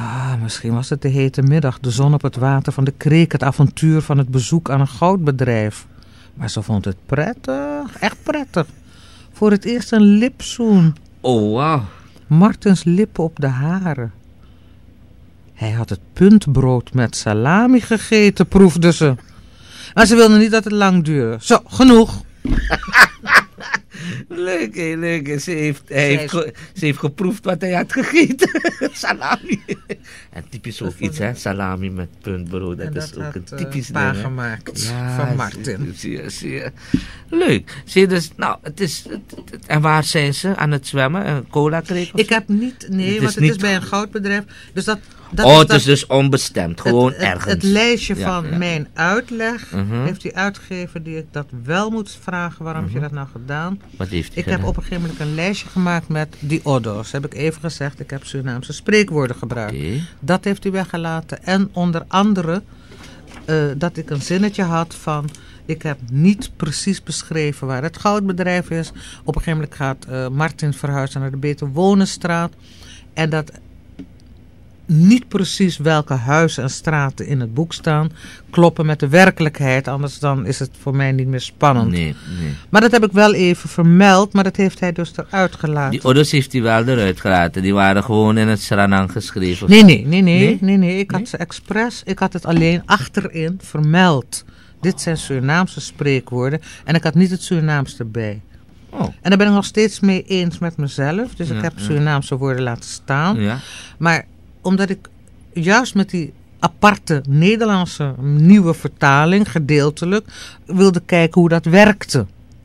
Ah, misschien was het de hete middag, de zon op het water van de kreek, het avontuur van het bezoek aan een goudbedrijf. Maar ze vond het prettig, echt prettig. Voor het eerst een lipzoen. Oh, wauw. Martens lippen op de haren. Hij had het puntbrood met salami gegeten, proefde ze. Maar ze wilde niet dat het lang duurde. Zo, genoeg. Leuk, hè, leuk. Hè. Ze heeft, hij heeft ge, ze heeft geproefd wat hij had gegeten. Salami. En typisch ook iets, hè? Salami met puntbrood. Dat, dat is ook een typisch uh, pa ding. gemaakt ja, van Martin. Zie je, zie je. Leuk. Zie je dus, nou, het is. Het, het, en waar zijn ze? Aan het zwemmen? Een cola-kreek? Ik heb niet, nee, het want het niet... is bij een goudbedrijf. Dus dat. Dat oh, is het dat, is dus onbestemd, gewoon het, het, ergens. Het lijstje ja, van ja. mijn uitleg uh-huh. heeft die uitgever die ik dat wel moet vragen. Waarom uh-huh. heb je dat nou gedaan? Wat heeft hij Ik gedaan? heb op een gegeven moment een lijstje gemaakt met die odors. Heb ik even gezegd, ik heb Surinaamse spreekwoorden gebruikt. Okay. Dat heeft hij weggelaten. En onder andere uh, dat ik een zinnetje had van... Ik heb niet precies beschreven waar het goudbedrijf is. Op een gegeven moment gaat uh, Martin verhuizen naar de Beter Wonenstraat. En dat... niet precies welke huizen en straten in het boek staan, kloppen met de werkelijkheid. Anders dan is het voor mij niet meer spannend. Nee, nee. Maar dat heb ik wel even vermeld, maar dat heeft hij dus eruit gelaten. Die ouders heeft hij wel eruit gelaten. Die waren gewoon in het Sranang geschreven. Nee, nee, nee, nee, nee, nee, nee. Ik nee? had ze expres, ik had het alleen achterin vermeld. Dit zijn Surinaamse spreekwoorden en ik had niet het Surinaams erbij. Oh. En daar ben ik nog steeds mee eens met mezelf. Dus ja, ik heb ja. Surinaamse woorden laten staan. Ja. Maar omdat ik juist met die aparte Nederlandse nieuwe vertaling, gedeeltelijk, wilde kijken hoe dat werkte.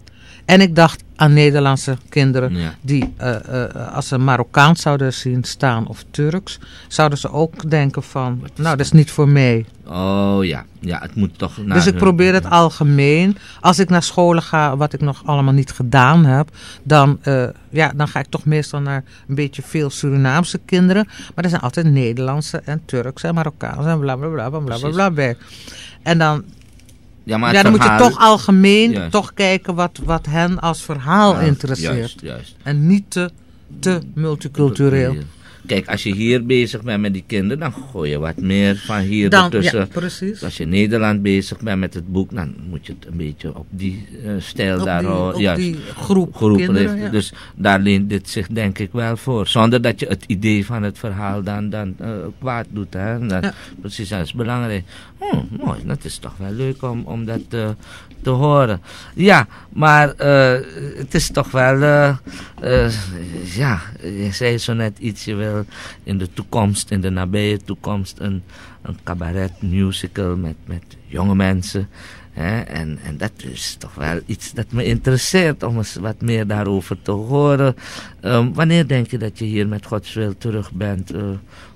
En ik dacht aan Nederlandse kinderen ja. die, uh, uh, als ze Marokkaans zouden zien staan of Turks, zouden ze ook denken van, nou, dat is niet voor mij. Oh ja, ja, het moet toch naar Dus ik hun, probeer het ja. algemeen. Als ik naar scholen ga, wat ik nog allemaal niet gedaan heb, dan, uh, ja, dan ga ik toch meestal naar een beetje veel Surinaamse kinderen. Maar er zijn altijd Nederlandse en Turkse en Marokkaanse en bla bla bla bla bla bla bla bij. En dan, ja, maar ja, dan verhaal... moet je toch algemeen juist. toch kijken wat, wat hen als verhaal ja, interesseert. Juist, juist. En niet te, te multicultureel. Kijk, als je hier bezig bent met die kinderen, dan gooi je wat meer van hier Dan, ertussen. ja, precies. Als je in Nederland bezig bent met het boek, dan moet je het een beetje op die uh, stijl Op daar die, houden. op Juist, die groep, groep kinderen, leeft. ja. Dus daar leent dit zich denk ik wel voor. Zonder dat je het idee van het verhaal dan, dan uh, kwaad doet. Hè? Dat, ja. Precies, dat is belangrijk. Oh, mooi, dat is toch wel leuk om, om dat uh, te horen. Ja, maar uh, het is toch wel... Uh, uh, ja, je zei zo net iets, je wil in de toekomst, in de nabije toekomst, een, een cabaret musical met, met jonge mensen. Hè? En, en dat is toch wel iets dat me interesseert om eens wat meer daarover te horen. Um, wanneer denk je dat je hier met Gods wil terug bent? Uh,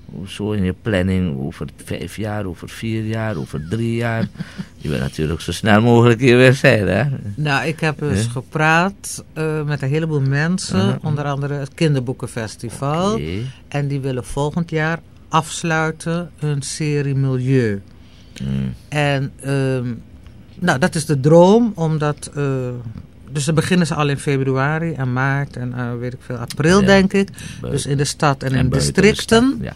zo in je planning, over vijf jaar, over vier jaar, over drie jaar. Je wil natuurlijk zo snel mogelijk hier weer zijn, hè? Nou, ik heb dus ja. gepraat uh, met een heleboel mensen, uh-huh. onder andere het Kinderboekenfestival. Okay. En die willen volgend jaar afsluiten hun serie Milieu. Mm. En um, nou, dat is de droom, omdat... Uh, dus dan beginnen ze al in februari en maart en uh, weet ik veel, april ja, denk ik. Dus in de stad en, en in districten. De ja.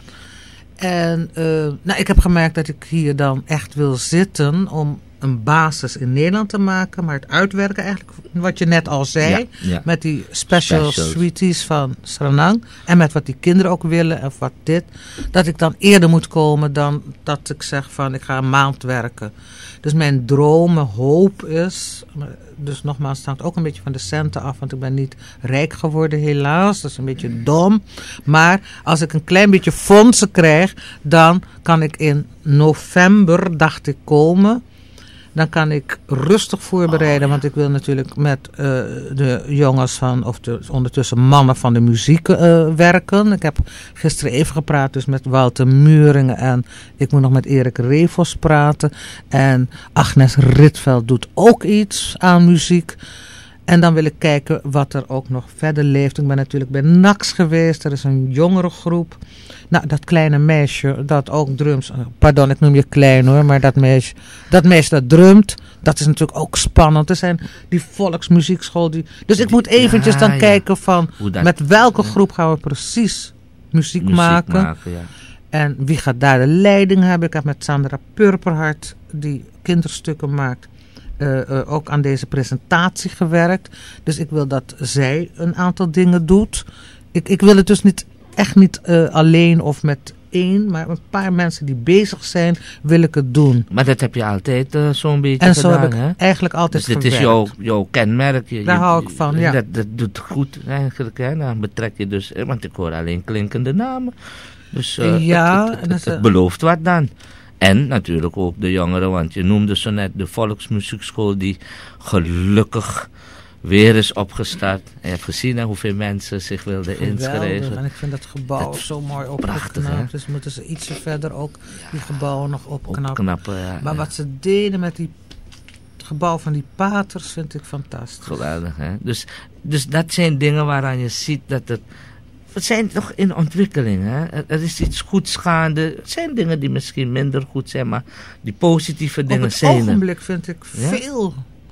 En uh, nou, ik heb gemerkt dat ik hier dan echt wil zitten om een basis in Nederland te maken. Maar het uitwerken eigenlijk, wat je net al zei. Ja, ja. Met die special Specials. sweeties van Sranang. En met wat die kinderen ook willen of wat dit. Dat ik dan eerder moet komen dan dat ik zeg van ik ga een maand werken. Dus mijn droom, mijn hoop is... Dus nogmaals, het hangt ook een beetje van de centen af. Want ik ben niet rijk geworden helaas. Dat is een beetje dom. Maar als ik een klein beetje fondsen krijg... dan kan ik in november, dacht ik, komen... Dan kan ik rustig voorbereiden, oh, ja. want ik wil natuurlijk met uh, de jongens van, of de ondertussen mannen van de muziek uh, werken. Ik heb gisteren even gepraat dus met Walter Muringen en ik moet nog met Erik Revos praten. En Agnes Ritveld doet ook iets aan muziek. En dan wil ik kijken wat er ook nog verder leeft. Ik ben natuurlijk bij N A X geweest, er is een jongere groep. Nou, dat kleine meisje dat ook drums... Pardon, ik noem je klein hoor, maar dat meisje dat, meisje dat drumt, dat is natuurlijk ook spannend. Er zijn die volksmuziekschool. Die, dus ik moet eventjes dan ja, ja. kijken van... Dat, met welke groep gaan we precies muziek, muziek maken. maken ja. En wie gaat daar de leiding hebben? Ik heb met Sandra Purperhart, die kinderstukken maakt, uh, uh, ook aan deze presentatie gewerkt. Dus ik wil dat zij een aantal dingen doet. Ik, ik wil het dus niet, echt niet uh, alleen of met één, maar een paar mensen die bezig zijn, wil ik het doen. Maar dat heb je altijd uh, zo'n beetje en zo gedaan, heb ik hè? eigenlijk altijd dus dit gewerkt. is jouw, jouw kenmerk. Je, Daar je, hou ik van, ja. Dat, dat doet goed eigenlijk, hè? Dan betrek je dus, want ik hoor alleen klinkende namen. Dus uh, ja, het, het, het, het, het, het belooft wat dan. En natuurlijk ook de jongeren, want je noemde zo net de volksmuziekschool die gelukkig weer is opgestart. En je hebt gezien hè, hoeveel mensen zich wilden inschrijven. En ik vind dat gebouw dat zo mooi opgeknapt. Dus moeten ze ietsje verder ook die gebouwen nog opknappen. opknappen ja, maar ja. wat ze deden met die het gebouw van die paters vind ik fantastisch. Geweldig, hè? Dus, dus dat zijn dingen waaraan je ziet dat het... Het zijn toch in ontwikkeling, hè? Er, er is iets goeds gaande. Het zijn dingen die misschien minder goed zijn, maar die positieve dingen zijn er. Op het ogenblik vind ik ja? veel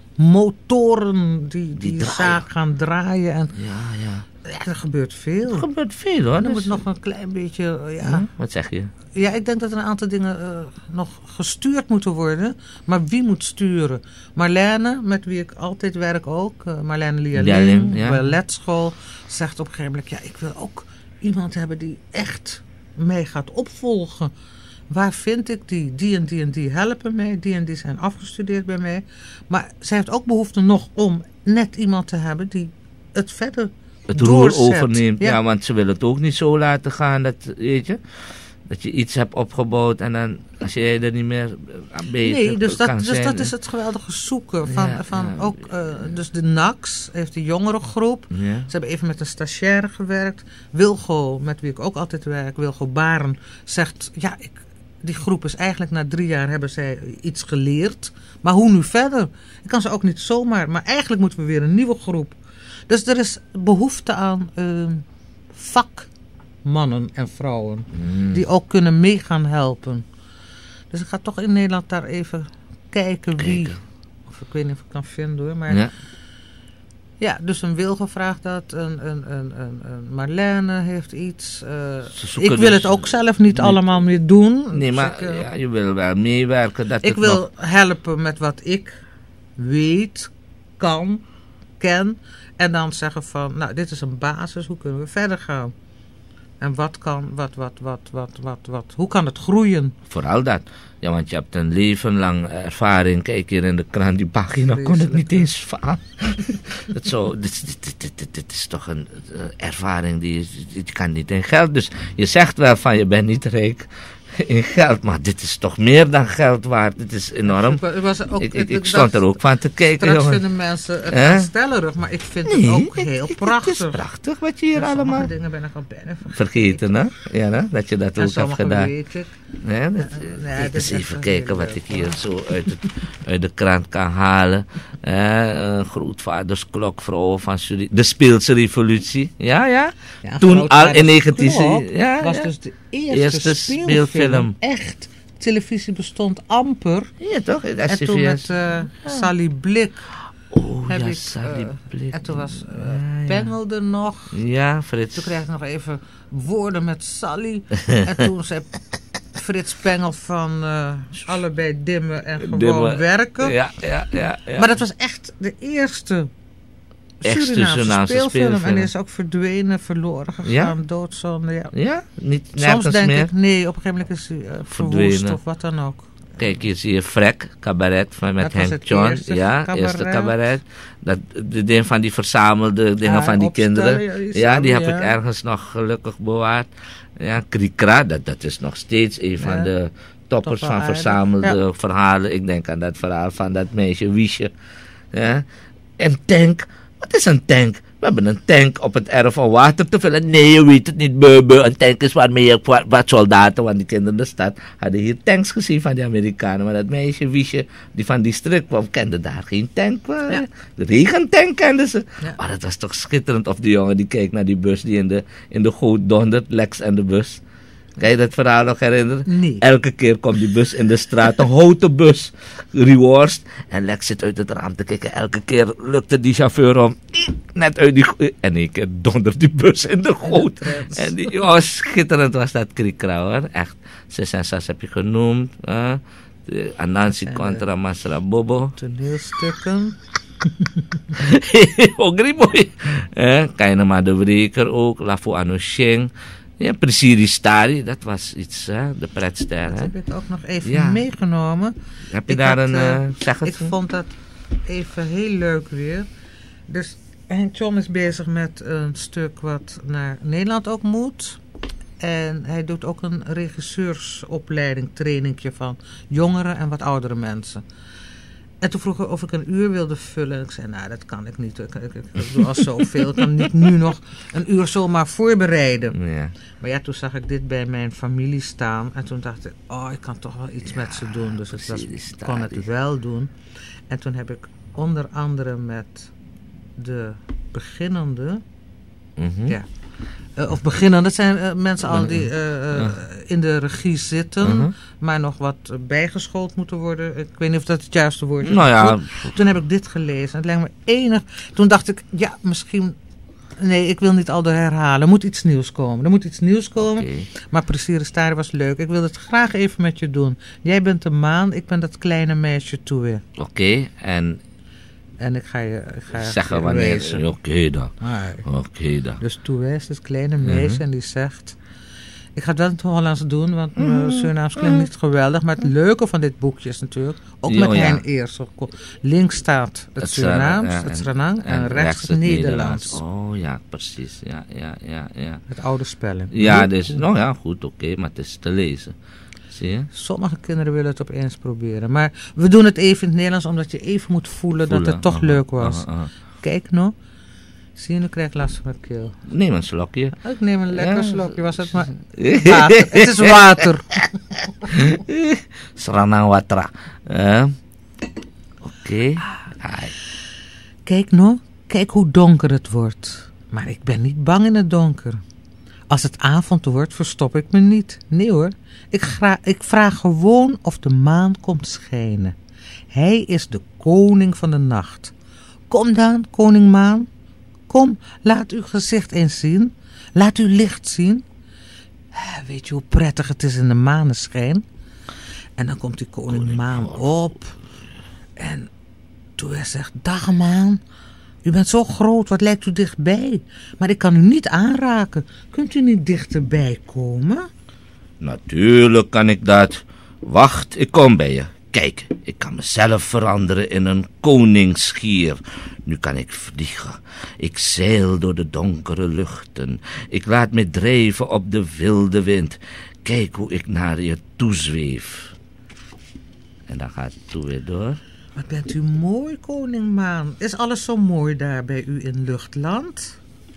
motoren die, die, die zaak gaan draaien. En ja, ja. Ja, er gebeurt veel. Er gebeurt veel, hoor. Er dus... moet nog een klein beetje... Uh, ja. Hm? Wat zeg je? Ja, ik denk dat er een aantal dingen uh, nog gestuurd moeten worden. Maar wie moet sturen? Marlene, met wie ik altijd werk ook. Uh, Marlene Lialing, ja. Balletschool. Zegt op een gegeven moment... Ja, ik wil ook iemand hebben die echt mij gaat opvolgen. Waar vind ik die? Die en die en die helpen mij. Die en die zijn afgestudeerd bij mij. Maar zij heeft ook behoefte nog om net iemand te hebben die het verder het roer overneemt. Ja. ja, want ze willen het ook niet zo laten gaan. Dat, weet je, dat je iets hebt opgebouwd en dan als jij er niet meer aan bezig nee, dus dat, kan dus zijn. dat is het geweldige zoeken. Van, ja, van ja. ook, uh, dus de N A X heeft de jongerengroep. Ja. Ze hebben even met een stagiaire gewerkt. Wilgo, met wie ik ook altijd werk, Wilgo Baren, zegt... ja, ik, die groep is eigenlijk na drie jaar hebben zij iets geleerd. Maar hoe nu verder? Ik kan ze ook niet zomaar. Maar eigenlijk moeten we weer een nieuwe groep. Dus er is behoefte aan uh, vakmannen en vrouwen. Mm. Die ook kunnen mee gaan helpen. Dus ik ga toch in Nederland daar even kijken wie. Kijken. Of ik weet niet of ik kan vinden hoor. Maar ja, ja dus een Wilgo vraagt dat. Een, een, een, een, een Marlene heeft iets. Uh, ik wil dus het ook zelf niet, niet allemaal meer doen. Nee, maar dus ik, uh, ja, je wil wel meewerken. Dat ik wil nog... helpen met wat ik weet, kan, ken. En dan zeggen van, nou, dit is een basis, hoe kunnen we verder gaan? En wat kan, wat, wat, wat, wat, wat, wat, hoe kan het groeien? Vooral dat. Ja, want je hebt een leven lang ervaring. Kijk hier in de krant, die pagina kon het niet eens van. dat zo, dit, dit, dit, dit, dit is toch een uh, ervaring die je kan niet in geld. Dus je zegt wel van, je bent niet rijk in geld, maar dit is toch meer dan geld waard. Dit is enorm. Ik, was ook, ik, ik, ik stond er ook van te kijken. Straks jongen. vinden mensen het eh? aanstellerig, maar ik vind nee, het ook heel ik, prachtig. Het is prachtig wat je hier en allemaal... Sommige dingen ben ik al bijna vergeten. Vergeten, hè? Ja, hè? Dat je dat en ook hebt gedaan. weet ik. Ja, dat, uh, nee, ik eens even kijken wat ik hier zo uit, het, uit de krant kan halen. Uh, grootvaders klokvrouw van Suri- de Speelse Revolutie. Ja, ja. ja toen al in negentien... Ja, was ja. dus de eerste, eerste speelfilm. speelfilm. Echt. Televisie bestond amper. Ja, toch? In en toen met uh, ja. Sally Blik. Oh, heb ja, ik, Sally uh, Blik. En toen was uh, ja, Pengel er nog. Ja, Frits. Toen kreeg ik nog even woorden met Sally. en toen zei Frits Pengel van uh, allebei dimmen en gewoon dimmen. werken. Ja, ja, ja, ja. Maar dat was echt de eerste Surinaamse speelfilm. speelfilm. En die is ook verdwenen, verloren gegaan, ja? doodzonde. Ja, ja? Niet nergens Soms denk meer? ik, nee, op een gegeven moment is hij uh, verwoest of wat dan ook. Kijk, hier zie je Frek, cabaret van met Henk John. Ja, cabaret. Eerste cabaret. Dat, de ding van die verzamelde dingen ah, van die kinderen. Die ja, die heb ja. ik ergens nog gelukkig bewaard. Ja, Krikra, dat, dat is nog steeds een van ja. de toppers Topper van verzamelde ja. verhalen. Ik denk aan dat verhaal van dat meisje Wiesje. Ja. En tank. Wat is een tank? We hebben een tank op het erf om water te vullen. Nee, je weet het niet, bebe. Een tank is waarmee je wat, wat soldaten, want die kinderen in de stad hadden hier tanks gezien van die Amerikanen. Maar dat meisje, Wiesje, die van die strik kwam, kende daar geen tank. Ja. De regentank kenden ze. Ja. Maar het was toch schitterend. Of die jongen die keek naar die bus die in de, in de goot dondert, Lex en de bus. Kan je dat verhaal nog herinneren? Nee. Elke keer komt die bus in de straat, een houten bus, reworst. En Lex zit uit het raam te kijken. Elke keer lukte die chauffeur om net uit die... En één keer dondert die bus in de goot. En die, oh, schitterend was dat kriekkrauw, hoor. Echt. Sis en Sas heb je genoemd. Uh, de Anansi contra Masra Bobo. Toneelstukken. Hongri boy. Eh, Kainama de Wreker ook. Lafo Anosheng. Ja, Prisiri Stari. Dat was iets, hè. De pretster. Dat hè? heb ik ook nog even Ja. meegenomen. Heb je Ik daar had, een... eh, Uh, zeg het Ik vond dat even heel leuk weer. Dus Henk Tjom is bezig met een stuk wat naar Nederland ook moet. En hij doet ook een regisseursopleiding, trainingje van jongeren en wat oudere mensen. En toen vroeg hij of ik een uur wilde vullen. En ik zei, nou, dat kan ik niet. Ik, ik, ik, ik doe al zoveel. Ik kan niet nu nog een uur zomaar voorbereiden. Ja. Maar ja, toen zag ik dit bij mijn familie staan. En toen dacht ik, oh, ik kan toch wel iets Ja, met ze doen. Dus ik was, precies, kon het Stari. wel doen. En toen heb ik onder andere met de beginnende... Mhm. Ja. Uh, of beginnen, dat zijn uh, mensen al die uh, uh, Uh. in de regie zitten, Mhm. maar nog wat uh, bijgeschoold moeten worden. Ik weet niet of dat het juiste woord is. Nou ja. Goed. Toen heb ik dit gelezen. Het lijkt me enig. Toen dacht ik, ja, misschien... Nee, ik wil niet al de herhalen. Er moet iets nieuws komen. Er moet iets nieuws komen. Okay. Maar Priscilla Stari was leuk. Ik wil het graag even met je doen. Jij bent de maan, ik ben dat kleine meisje toe weer. Oké, okay. En En ik ga je, ik ga je zeggen wanneer... Oké okay dan. Maar, Oké okay dan. Dus Touwes, het kleine meisje, Mhm. en die zegt... Ik ga het wel in het Hollands doen, want Mhm. mijn Surinaams klinkt niet geweldig. Maar het leuke van dit boekje is natuurlijk... Ook Ja, met oh ja. Hein Eersel. Links staat het, Het Surinaams, Sra- ja, het en- Sranang, en, rechts het Nederlands. Oh ja, precies. Ja, ja, ja, ja. Het oude spelling. Ja, Goed. dus, nou ja, goed, oké, okay, maar het is te lezen. Zie je? Sommige kinderen willen het opeens proberen. Maar we doen het even in het Nederlands, omdat je even moet voelen, dat Voelen, het toch aha, leuk was. aha, aha. Kijk nou. Zie je, nu krijg ik last van mijn keel. Neem een slokje. Ik neem een lekker Ja. slokje. Was het maar water. Het is water. Sranang Watra. Eh, Oké. Hai. Kijk nou, kijk hoe donker het wordt. Maar ik ben niet bang in het donker. Als het avond wordt, verstop ik me niet. Nee hoor, ik, gra- ik vraag gewoon of de maan komt schijnen. Hij is de koning van de nacht. Kom dan, koning maan. Kom, laat uw gezicht eens zien. Laat uw licht zien. Weet je hoe prettig het is in de maneschijn? En dan komt die koning maan op. En toen hij zegt, dag maan. U bent zo groot, wat lijkt u dichtbij? Maar ik kan u niet aanraken. Kunt u niet dichterbij komen? Natuurlijk kan ik dat. Wacht, ik kom bij je. Kijk, ik kan mezelf veranderen in een koningsgier. Nu kan ik vliegen. Ik zeil door de donkere luchten. Ik laat me drijven op de wilde wind. Kijk hoe ik naar je toezweef. En dan gaat het toe weer door. Wat bent u mooi, koning maan. Is alles zo mooi daar bij u in Luchtland?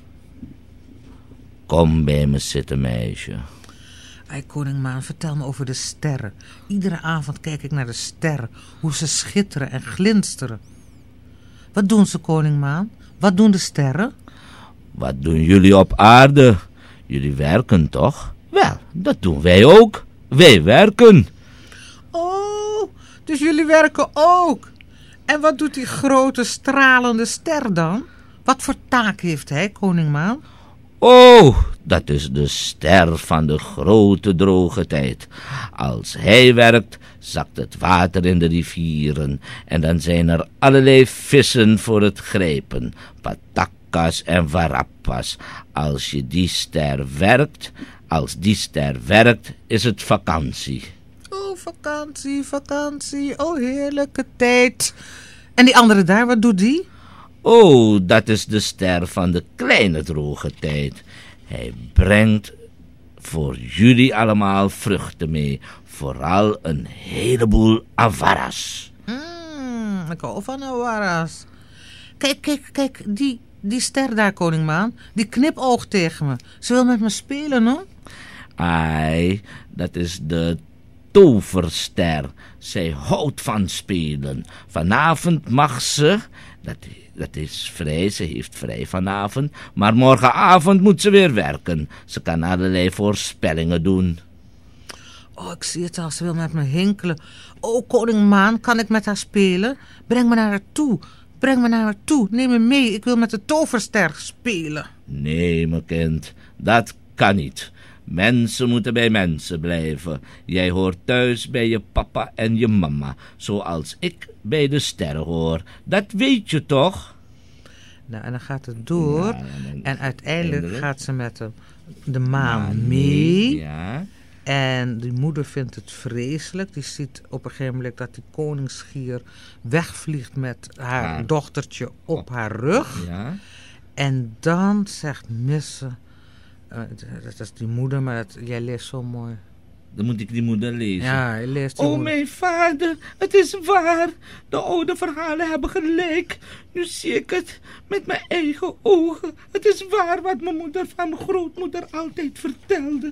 Kom bij me zitten, meisje. Ai, koning maan, vertel me over de sterren. Iedere avond kijk ik naar de sterren. Hoe ze schitteren en glinsteren. Wat doen ze, koning maan? Wat doen de sterren? Wat doen jullie op aarde? Jullie werken toch? Wel, dat doen wij ook. Wij werken. Oh, dus jullie werken ook. En wat doet die grote stralende ster dan? Wat voor taak heeft hij, koning maan? Oh, dat is de ster van de grote droge tijd. Als hij werkt, zakt het water in de rivieren. En dan zijn er allerlei vissen voor het grijpen. Patakas en warapas. Als je die ster werkt, als die ster werkt, is het vakantie. Oh, vakantie, vakantie. Oh, heerlijke tijd. En die andere daar, wat doet die? Oh, dat is de ster van de kleine droge tijd. Hij brengt voor jullie allemaal vruchten mee. Vooral een heleboel avaras. Mm, ik hou van awaras. Kijk, kijk, kijk. Die, die ster daar, koning maan. Die knipoogt tegen me. Ze wil met me spelen, hoor. Ai, dat is de toverster. Zij houdt van spelen. Vanavond mag ze... Dat, dat is vrij, ze heeft vrij vanavond. Maar morgenavond moet ze weer werken. Ze kan allerlei voorspellingen doen. Oh, ik zie het al, ze wil met me hinkelen. Oh, koning Maan, kan ik met haar spelen? Breng me naar haar toe. Breng me naar haar toe. Neem me mee, ik wil met de toverster spelen. Nee, mijn kind, dat kan niet. Mensen moeten bij mensen blijven. Jij hoort thuis bij je papa en je mama, zoals ik bij de sterren hoor. Dat weet je toch? Nou, en dan gaat het door. Ja, dan en uiteindelijk eindelijk. gaat ze met de, de maan Maar mee. Ja. En die moeder vindt het vreselijk. Die ziet op een gegeven moment dat die koningsgier wegvliegt met haar Haar. dochtertje op haar rug. Ja. En dan zegt Misse, uh, dat is die moeder, maar dat, jij leest zo mooi. Dan moet ik die moeder lezen. Ja, je leest die Oh, moeder. mijn vader, het is waar. De oude verhalen hebben gelijk. Nu zie ik het met mijn eigen ogen. Het is waar wat mijn moeder van mijn grootmoeder altijd vertelde.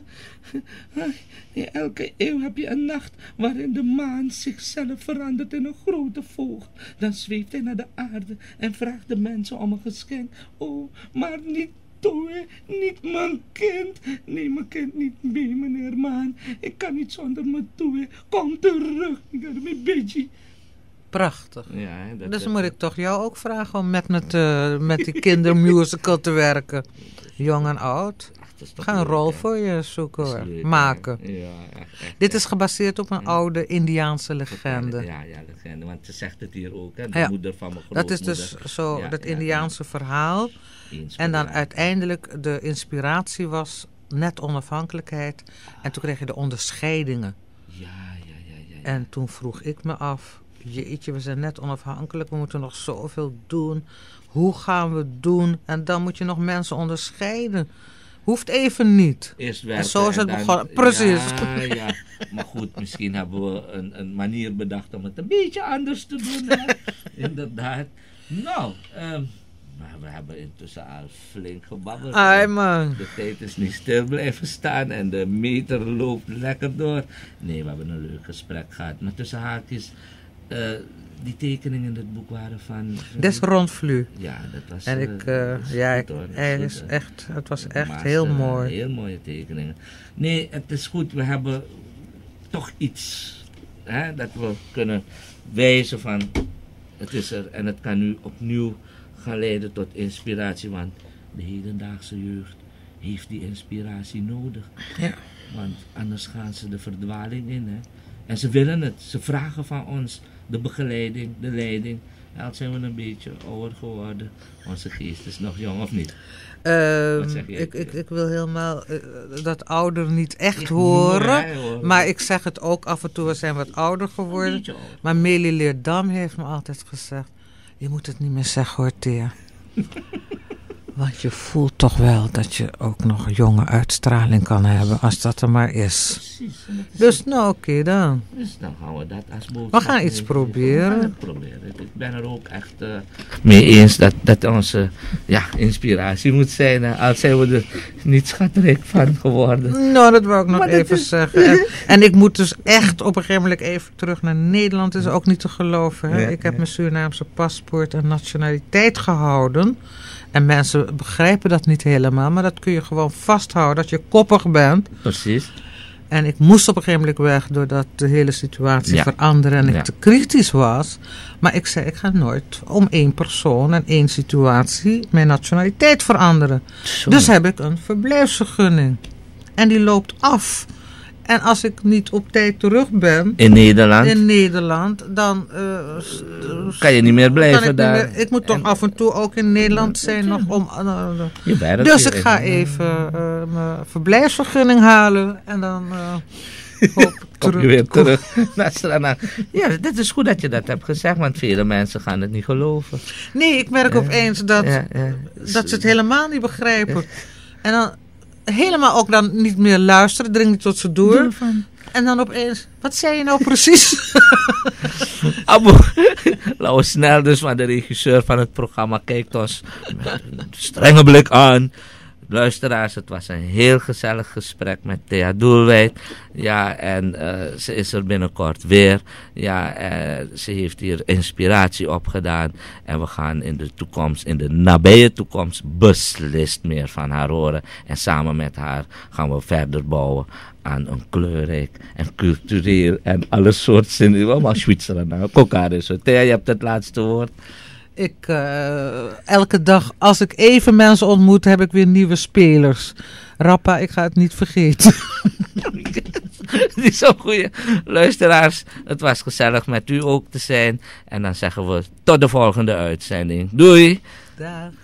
In elke eeuw heb je een nacht waarin de maan zichzelf verandert in een grote vogel. Dan zweeft hij naar de aarde en vraagt de mensen om een geschenk. Oh, maar niet Toe, niet mijn kind. Neem mijn kind niet mee, meneer Maan. Ik kan niet zonder me toe. Kom terug, mijn beetje. Prachtig. Ja, dat, Dus dat, moet ik toch jou ook vragen om met, met, uh, met die kindermusical te werken. Jong en oud. Ga een leuk, rol hè? voor je zoeken, hoor. Leuk, maken. Ja, echt, echt, Dit echt. is gebaseerd op een Ja. oude Indiaanse legende. Ja, ja, legende. Want ze zegt het hier ook, hè. De Ja. moeder van mijn Dat is grootmoeder. dus zo, Ja, dat ja, Indiaanse verhaal. Eens En dan per jaar. uiteindelijk de inspiratie was net onafhankelijkheid. En toen kreeg je de onderscheidingen. Ja, ja, ja, ja. ja. En toen vroeg ik me af, jeetje, we zijn net onafhankelijk, we moeten nog zoveel doen. Hoe gaan we het doen? En dan moet je nog mensen onderscheiden. Hoeft even niet. Eerst werken En zo is het dan- begonnen. Precies. Ja, ja. Maar goed, misschien hebben we een, een manier bedacht om het een beetje anders te doen. Hè? Inderdaad. Nou, ehm, maar we hebben intussen al flink gebabbeld. Ai man. De tijd is niet stil blijven staan en de meter loopt lekker door. Nee, we hebben een leuk gesprek gehad. Maar tussen haakjes, eh, die tekeningen in het boek waren van... Des Rondvlu. Ja, dat was... En eh, ik, uh, dat is ja, goed, ik, hoor. Dat is hij goed, is hoor. echt, het was echt Maar heel ze- mooi. Heel mooie tekeningen. Nee, het is goed. We hebben toch iets hè, dat we kunnen wijzen van het is er en het kan nu opnieuw gaan leiden tot inspiratie. Want de hedendaagse jeugd heeft die inspiratie nodig. Ja. Want anders gaan ze de verdwaling in. Hè. En ze willen het. Ze vragen van ons de begeleiding, de leiding. Ja, al zijn we een beetje ouder geworden. Onze geest is nog jong of niet? Ehm, Wat zeg jij? ik, ik, ik wil helemaal eh, dat ouder niet echt Echt horen. mooi, hè, hoor. Maar ik zeg het ook af en toe, we zijn wat ouder Een geworden. beetje ouder. Maar Melie Leerdam heeft me altijd gezegd, je moet het niet meer zeggen hoor, Thea. Want je voelt toch wel dat je ook nog jonge uitstraling kan hebben, als dat er maar is. Precies. en dat is Dus nou oké dan. Dus dan gaan we dat als boodschap. We gaan iets meegeven. proberen. We gaan het proberen. Ik ben er ook echt uh, mee eens dat dat onze ja, inspiratie moet zijn. Hè. Al zijn we er niet schatrijk van geworden. Nou, dat wou ik nog Maar dat even is- zeggen. En, en ik moet dus echt op een gegeven moment even terug naar Nederland. Dat is ook niet te geloven. Hè? Ja, ik heb ja. mijn Surinaamse paspoort en nationaliteit gehouden. En mensen begrijpen dat niet helemaal. Maar dat kun je gewoon vasthouden, dat je koppig bent. Precies. En ik moest op een gegeven moment weg, doordat de hele situatie Ja. veranderde en ik Ja. te kritisch was. Maar ik zei, ik ga nooit om één persoon en één situatie mijn nationaliteit veranderen. Zo. Dus heb ik een verblijfsvergunning. En die loopt af. En als ik niet op tijd terug ben In Nederland in Nederland, dan uh, s- s- kan je niet meer kan blijven ik niet daar. meer- ik moet toch En af en toe ook in Nederland zijn nog om... uh, uh, je werkt dus hier ik ga in- even uh, mijn verblijfsvergunning halen en dan uh, hoop ik Kom terug je weer te komen. terug naar Suriname. Ja, dit is goed dat je dat hebt gezegd, want vele mensen gaan het niet geloven. Nee, ik merk Ja. opeens dat, Ja, ja. dat ze het helemaal niet begrijpen. En dan helemaal ook dan niet meer luisteren, dring niet tot ze door. En dan opeens, wat zei je nou precies? Abu, laten we snel dus, maar de regisseur van het programma kijkt ons met een strenge blik aan. Luisteraars, het was een heel gezellig gesprek met Thea Doelwijd. Ja, en uh, ze is er binnenkort weer. Ja, uh, ze heeft hier inspiratie opgedaan. En we gaan in de toekomst, in de nabije toekomst, beslist meer van haar horen. En samen met haar gaan we verder bouwen aan een kleurrijk en cultureel en alle soorten. Allemaal Zwitserland. Kokar is het. Thea, je hebt het laatste woord. Ik, uh, elke dag als ik even mensen ontmoet, heb ik weer nieuwe spelers. Rappa, ik ga het niet vergeten. Die is zo'n goeie. Luisteraars, het was gezellig met u ook te zijn. En dan zeggen we tot de volgende uitzending. Doei! Dag.